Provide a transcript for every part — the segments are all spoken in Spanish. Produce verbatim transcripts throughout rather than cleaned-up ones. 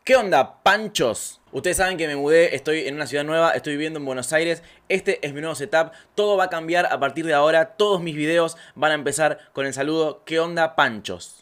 ¿Qué onda, panchos? Ustedes saben que me mudé, estoy en una ciudad nueva, estoy viviendo en Buenos Aires. Este es mi nuevo setup, todo va a cambiar a partir de ahora. Todos mis videos van a empezar con el saludo ¿qué onda, panchos?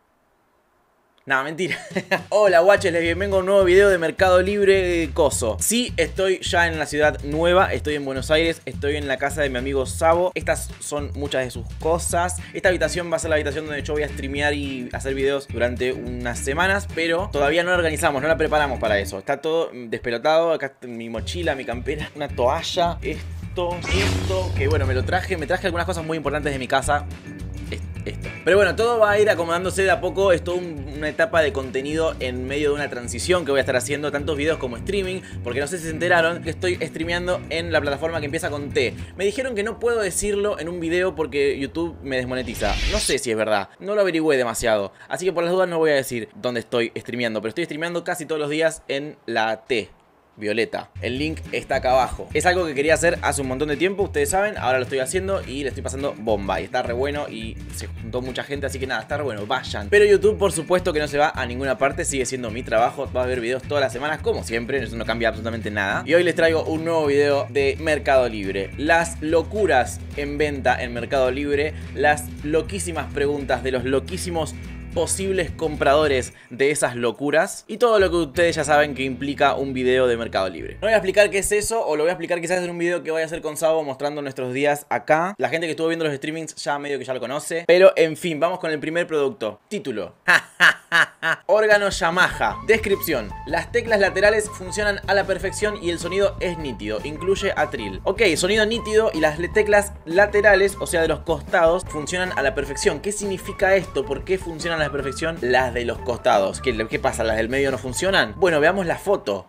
Nada, mentira. Hola guaches, les bienvengo a un nuevo video de Mercado Libre Coso. Sí, estoy ya en la ciudad nueva, estoy en Buenos Aires, estoy en la casa de mi amigo Sabo. Estas son muchas de sus cosas. Esta habitación va a ser la habitación donde yo voy a streamear y hacer videos durante unas semanas, pero todavía no la organizamos, no la preparamos para eso. Está todo despelotado, acá está mi mochila, mi campera, una toalla, esto, esto, que bueno, me lo traje, me traje algunas cosas muy importantes de mi casa. Esto. Pero bueno, todo va a ir acomodándose de a poco. Es toda un, una etapa de contenido en medio de una transición que voy a estar haciendo, tantos videos como streaming, porque no sé si se enteraron que estoy streameando en la plataforma que empieza con T. Me dijeron que no puedo decirlo en un video porque YouTube me desmonetiza. No sé si es verdad, no lo averigüé demasiado, así que por las dudas no voy a decir dónde estoy streameando, pero estoy streameando casi todos los días en la T violeta. El link está acá abajo. Es algo que quería hacer hace un montón de tiempo, ustedes saben, ahora lo estoy haciendo y le estoy pasando bomba. Y está re bueno y se juntó mucha gente, así que nada, está re bueno, vayan. Pero YouTube, por supuesto que no se va a ninguna parte, sigue siendo mi trabajo. Va a haber videos todas las semanas, como siempre, eso no cambia absolutamente nada. Y hoy les traigo un nuevo video de Mercado Libre. Las locuras en venta en Mercado Libre, las loquísimas preguntas de los loquísimos posibles compradores de esas locuras y todo lo que ustedes ya saben que implica un video de Mercado Libre. No voy a explicar qué es eso, o lo voy a explicar quizás en un video que voy a hacer con Sabo mostrando nuestros días acá. La gente que estuvo viendo los streamings ya medio que ya lo conoce. Pero en fin, vamos con el primer producto. Título: órgano Yamaha. Descripción: las teclas laterales funcionan a la perfección y el sonido es nítido, incluye atril. Ok, sonido nítido y las teclas laterales, o sea de los costados, funcionan a la perfección. ¿Qué significa esto? ¿Por qué funcionan a la perfección las de los costados? ¿Qué, qué pasa? ¿Las del medio no funcionan? Bueno, veamos la foto.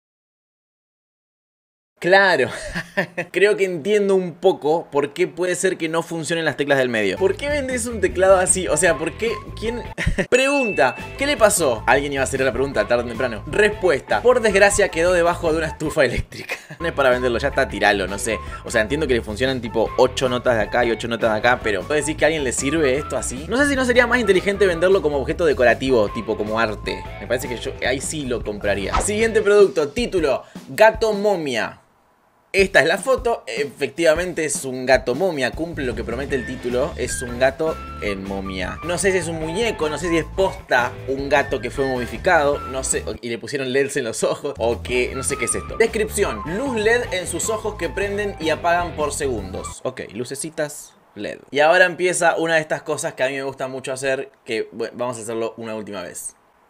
Claro, creo que entiendo un poco por qué puede ser que no funcionen las teclas del medio. ¿Por qué vendes un teclado así? O sea, ¿por qué? ¿Quién? Pregunta: ¿qué le pasó? Alguien iba a hacer la pregunta tarde o temprano. Respuesta: por desgracia quedó debajo de una estufa eléctrica. No es para venderlo, ya está, tiralo, no sé. O sea, entiendo que le funcionan tipo ocho notas de acá y ocho notas de acá, pero ¿puedo decir que a alguien le sirve esto así? No sé si no sería más inteligente venderlo como objeto decorativo, tipo como arte. Me parece que yo ahí sí lo compraría. Siguiente producto, título: gato momia. Esta es la foto, efectivamente es un gato momia, cumple lo que promete el título, es un gato en momia. No sé si es un muñeco, no sé si es posta un gato que fue momificado, no sé, y le pusieron L E Ds en los ojos, o que, no sé qué es esto. Descripción: luz L E D en sus ojos que prenden y apagan por segundos. Ok, lucecitas L E D. Y ahora empieza una de estas cosas que a mí me gusta mucho hacer, que bueno, vamos a hacerlo una última vez.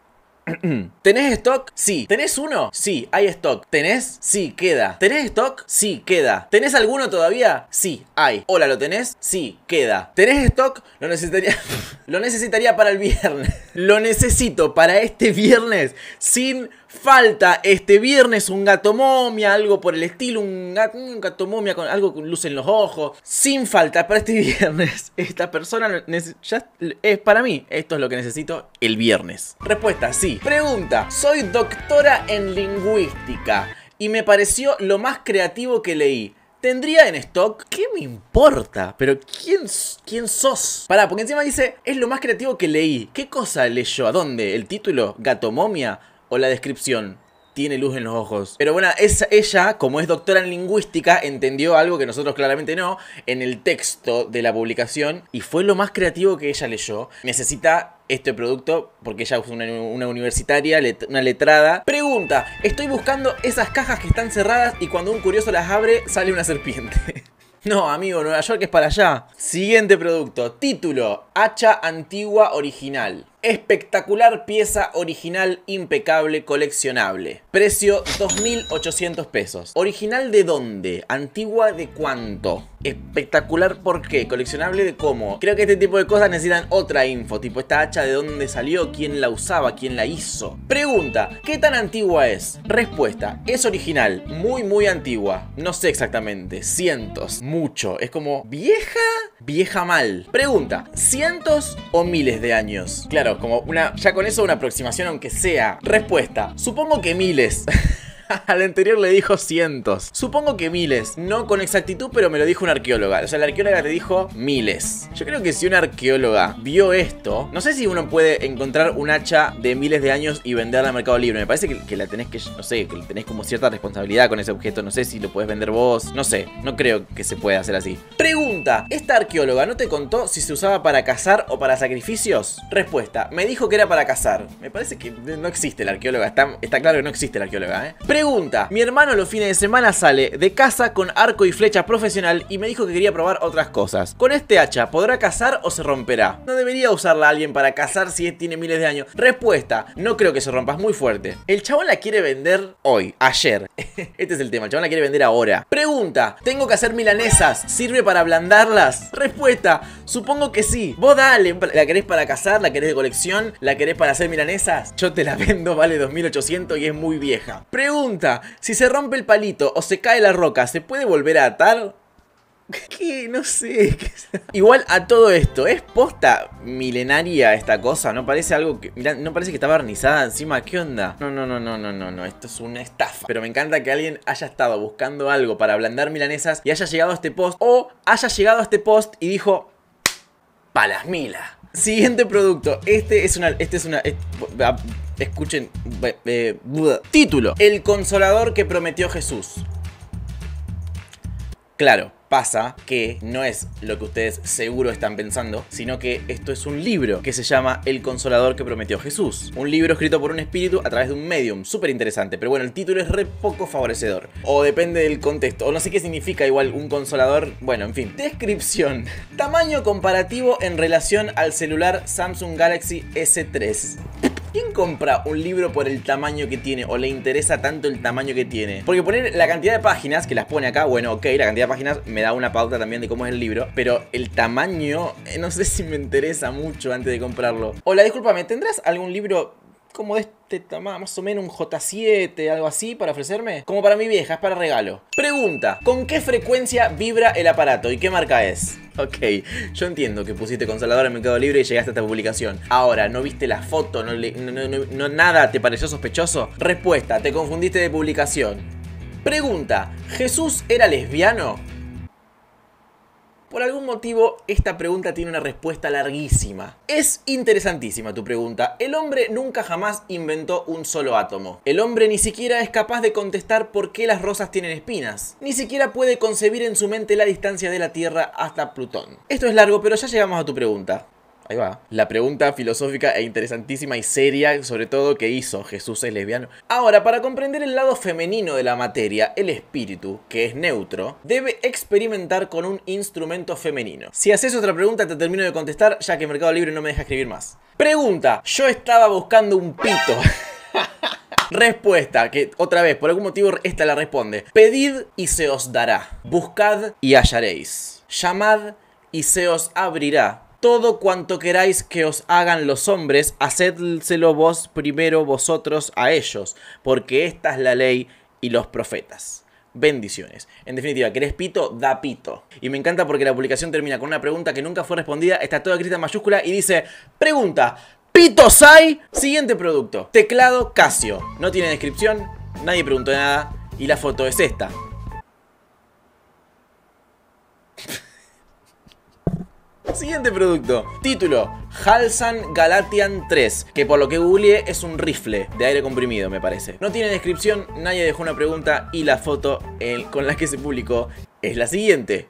¿Tenés stock? Sí. ¿Tenés uno? Sí, hay stock. ¿Tenés? Sí, queda. ¿Tenés stock? Sí, queda. ¿Tenés alguno todavía? Sí, hay. Hola, ¿lo tenés? Sí, queda. ¿Tenés stock? Lo necesitaría. Lo necesitaría para el viernes. Lo necesito para este viernes sin falta. Este viernes un gato momia, algo por el estilo, un gato, un gato momia con algo con luz en los ojos. Sin falta para este viernes. Esta persona ya es para mí. Esto es lo que necesito el viernes. Respuesta: sí. Pregunta: soy doctora en lingüística y me pareció lo más creativo que leí. ¿Tendría en stock? ¿Qué me importa? Pero ¿quién, quién sos? Pará, porque encima dice es lo más creativo que leí. ¿Qué cosa leyó? ¿A dónde? ¿El título? ¿Gato momia? ¿O la descripción? Tiene luz en los ojos. Pero bueno, es, ella, como es doctora en lingüística, entendió algo que nosotros claramente no, en el texto de la publicación, y fue lo más creativo que ella leyó. Necesita este producto porque ella es una, una universitaria, let, una letrada. Pregunta: estoy buscando esas cajas que están cerradas y cuando un curioso las abre sale una serpiente. No, amigo, Nueva York es para allá. Siguiente producto. Título: hacha antigua original. Espectacular pieza original, impecable, coleccionable. Precio dos mil ochocientos pesos. ¿Original de dónde? ¿Antigua de cuánto? Espectacular, ¿por qué? ¿Coleccionable de cómo? Creo que este tipo de cosas necesitan otra info, tipo esta hacha de dónde salió, quién la usaba, quién la hizo. Pregunta: ¿qué tan antigua es? Respuesta: es original, muy muy antigua. No sé exactamente, cientos, mucho. Es como vieja, vieja mal. Pregunta: ¿cientos o miles de años? Claro, como una, ya con eso una aproximación aunque sea. Respuesta: supongo que miles. Al anterior le dijo cientos. Supongo que miles. No con exactitud, pero me lo dijo una arqueóloga. O sea, la arqueóloga te dijo miles. Yo creo que si una arqueóloga vio esto, no sé si uno puede encontrar un hacha de miles de años y venderla al Mercado Libre. Me parece que, que la tenés que, no sé, que tenés como cierta responsabilidad con ese objeto. No sé si lo podés vender vos. No sé, no creo que se pueda hacer así. Pregunta, ¿esta arqueóloga no te contó si se usaba para cazar o para sacrificios? Respuesta, me dijo que era para cazar. Me parece que no existe la arqueóloga. Está, está claro que no existe la arqueóloga, ¿eh? Pregunta, mi hermano los fines de semana sale de casa con arco y flecha profesional y me dijo que quería probar otras cosas. ¿Con este hacha podrá cazar o se romperá? No debería usarla alguien para cazar si tiene miles de años. Respuesta, no creo que se rompa, es muy fuerte. El chabón la quiere vender hoy, ayer. Este es el tema, el chabón la quiere vender ahora. Pregunta, ¿tengo que hacer milanesas? ¿Sirve para ablandarlas? Respuesta, supongo que sí. Vos dale, ¿la querés para cazar? ¿La querés de colección? ¿La querés para hacer milanesas? Yo te la vendo, vale dos mil ochocientos y es muy vieja. Pregunta, si se rompe el palito o se cae la roca, ¿se puede volver a atar? ¿Qué? No sé. Igual a todo esto, ¿es posta milenaria esta cosa? ¿No parece algo que... Mirá, no parece que está barnizada encima? ¿Qué onda? No, no, no, no, no, no, no. Esto es una estafa. Pero me encanta que alguien haya estado buscando algo para ablandar milanesas y haya llegado a este post. O haya llegado a este post y dijo... Pa' las mila. Siguiente producto. Este es una... Este es una... Es, escuchen... Eh, título. El consolador que prometió Jesús. Claro, pasa que no es lo que ustedes seguro están pensando, sino que esto es un libro que se llama El Consolador que prometió Jesús. Un libro escrito por un espíritu a través de un medium, súper interesante, pero bueno, el título es re poco favorecedor. O depende del contexto, o no sé qué significa igual un consolador, bueno, en fin. Descripción. Tamaño comparativo en relación al celular Samsung Galaxy S tres. ¿Quién compra un libro por el tamaño que tiene o le interesa tanto el tamaño que tiene? Porque poner la cantidad de páginas que las pone acá, bueno, ok, la cantidad de páginas me da una pauta también de cómo es el libro, pero el tamaño, eh, no sé si me interesa mucho antes de comprarlo. Hola, discúlpame, ¿tendrás algún libro como de este tamaño, más o menos un J siete, algo así, para ofrecerme? Como para mi vieja, es para regalo. Pregunta, ¿con qué frecuencia vibra el aparato y qué marca es? Ok, yo entiendo que pusiste consolador en Mercado Libre y llegaste a esta publicación. Ahora, ¿no viste la foto? ¿No, le, no, no, no, no nada te pareció sospechoso? Respuesta, te confundiste de publicación. Pregunta, ¿Jesús era lesbiano? Por algún motivo, esta pregunta tiene una respuesta larguísima. Es interesantísima tu pregunta. El hombre nunca jamás inventó un solo átomo. El hombre ni siquiera es capaz de contestar por qué las rosas tienen espinas. Ni siquiera puede concebir en su mente la distancia de la Tierra hasta Plutón. Esto es largo, pero ya llegamos a tu pregunta. Ahí va. La pregunta filosófica e interesantísima y seria, sobre todo, que hizo ¿Jesús es lesbiano? Ahora, para comprender el lado femenino de la materia, el espíritu, que es neutro, debe experimentar con un instrumento femenino. Si haces otra pregunta, te termino de contestar, ya que Mercado Libre no me deja escribir más. Pregunta, yo estaba buscando un pito. Respuesta, que otra vez, por algún motivo esta la responde. Pedid y se os dará. Buscad y hallaréis. Llamad y se os abrirá. Todo cuanto queráis que os hagan los hombres, hacedselo vos primero vosotros a ellos, porque esta es la ley y los profetas. Bendiciones. En definitiva, ¿querés pito? Da pito. Y me encanta porque la publicación termina con una pregunta que nunca fue respondida, está toda escrita en mayúscula y dice: pregunta, ¿pitos hay? Siguiente producto, teclado Casio. No tiene descripción, nadie preguntó nada y la foto es esta. Siguiente producto. Título: Halsan Galatian tres, que por lo que googleé es un rifle de aire comprimido, me parece. No tiene descripción, nadie dejó una pregunta y la foto el, con la que se publicó es la siguiente.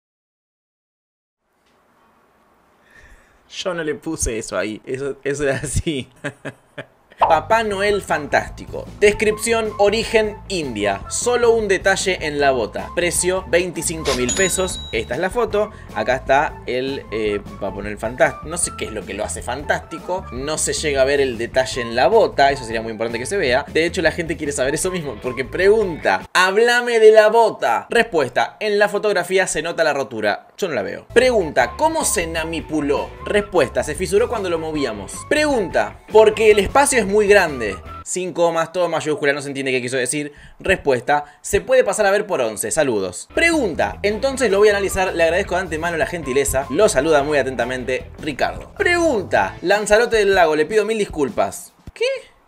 Yo no le puse eso ahí, eso, eso era así. Papá Noel fantástico. Descripción: origen India. Solo un detalle en la bota. Precio veinticinco mil pesos. Esta es la foto. Acá está el eh, va a poner el fantástico. No sé qué es lo que lo hace fantástico. No se llega a ver el detalle en la bota. Eso sería muy importante que se vea. De hecho, la gente quiere saber eso mismo, porque pregunta: háblame de la bota. Respuesta: en la fotografía se nota la rotura. Yo no la veo. Pregunta: ¿cómo se namipuló? Respuesta: se fisuró cuando lo movíamos. Pregunta: porque el espacio es muy grande. Sin comas, todo mayúscula, no se entiende qué quiso decir. Respuesta: se puede pasar a ver por once. Saludos. Pregunta: entonces lo voy a analizar. Le agradezco de antemano la gentileza. Lo saluda muy atentamente Ricardo. Pregunta: Lanzarote del Lago, le pido mil disculpas. ¿Qué?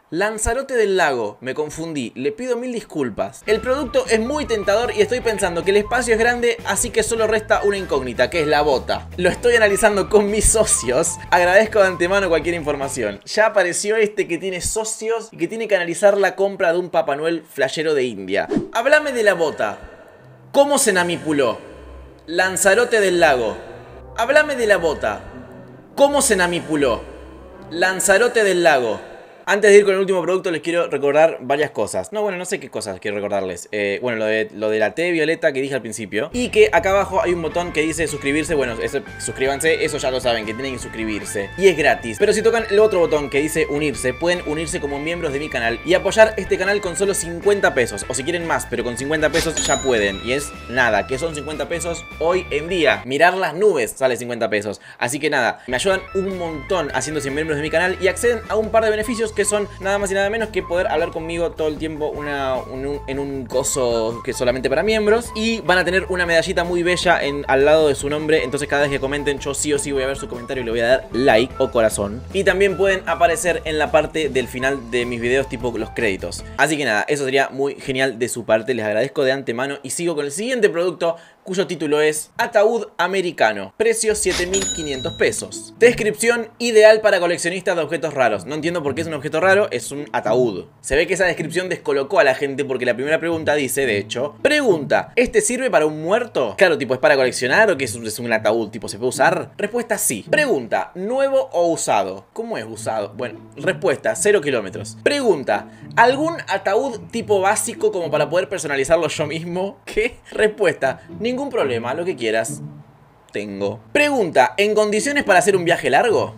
Lanzarote del Lago, me confundí, le pido mil disculpas. El producto es muy tentador y estoy pensando que el espacio es grande, así que solo resta una incógnita, que es la bota. Lo estoy analizando con mis socios, agradezco de antemano cualquier información. Ya apareció este que tiene socios y que tiene que analizar la compra de un Papá Noel flashero de India. Háblame de la bota. ¿Cómo se namipuló? Lanzarote del Lago. Háblame de la bota. ¿Cómo se namipuló? Lanzarote del Lago. Antes de ir con el último producto les quiero recordar varias cosas. No, bueno, no sé qué cosas quiero recordarles. eh, Bueno, lo de, lo de la T violeta que dije al principio. Y que acá abajo hay un botón que dice suscribirse. Bueno, eso, suscríbanse, eso ya lo saben, que tienen que suscribirse. Y es gratis. Pero si tocan el otro botón que dice unirse, pueden unirse como miembros de mi canal y apoyar este canal con solo cincuenta pesos. O si quieren más, pero con cincuenta pesos ya pueden. Y es nada, que son cincuenta pesos hoy en día. Mirar las nubes sale cincuenta pesos. Así que nada, me ayudan un montón haciéndose miembros de mi canal y acceden a un par de beneficios que son nada más y nada menos que poder hablar conmigo todo el tiempo una, un, en un coso que es solamente para miembros. Y van a tener una medallita muy bella en, al lado de su nombre. Entonces cada vez que comenten yo sí o sí voy a ver su comentario y le voy a dar like o corazón. Y también pueden aparecer en la parte del final de mis videos, tipo los créditos. Así que nada, eso sería muy genial de su parte. Les agradezco de antemano y sigo con el siguiente producto, cuyo título es Ataúd Americano. Precio siete mil quinientos pesos. Descripción: ideal para coleccionistas de objetos raros. No entiendo por qué es un objeto raro, es un ataúd. Se ve que esa descripción descolocó a la gente porque la primera pregunta dice, de hecho, pregunta: ¿este sirve para un muerto? Claro, tipo, ¿es para coleccionar o que es un, es un ataúd? Tipo, ¿se puede usar? Respuesta: sí. Pregunta: ¿nuevo o usado? ¿Cómo es usado? Bueno, respuesta: cero kilómetros. Pregunta: ¿algún ataúd tipo básico como para poder personalizarlo yo mismo? ¿Qué? Respuesta: ningún problema, lo que quieras tengo. Pregunta: ¿en condiciones para hacer un viaje largo?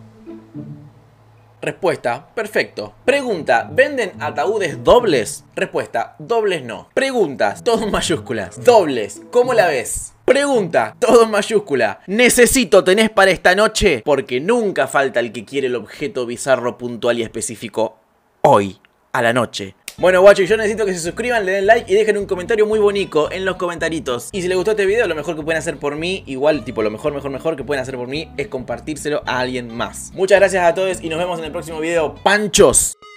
Respuesta: perfecto. Pregunta: ¿venden ataúdes dobles? Respuesta: dobles no. Preguntas: todo en mayúsculas. Dobles, ¿cómo la ves? Pregunta: todo en mayúscula. Necesito, ¿tenés para esta noche? Porque nunca falta el que quiere el objeto bizarro, puntual y específico hoy, a la noche. Bueno, guachos, yo necesito que se suscriban, le den like y dejen un comentario muy bonito en los comentaritos. Y si les gustó este video, lo mejor que pueden hacer por mí, igual, tipo, lo mejor, mejor, mejor que pueden hacer por mí es compartírselo a alguien más. Muchas gracias a todos y nos vemos en el próximo video. ¡Panchos!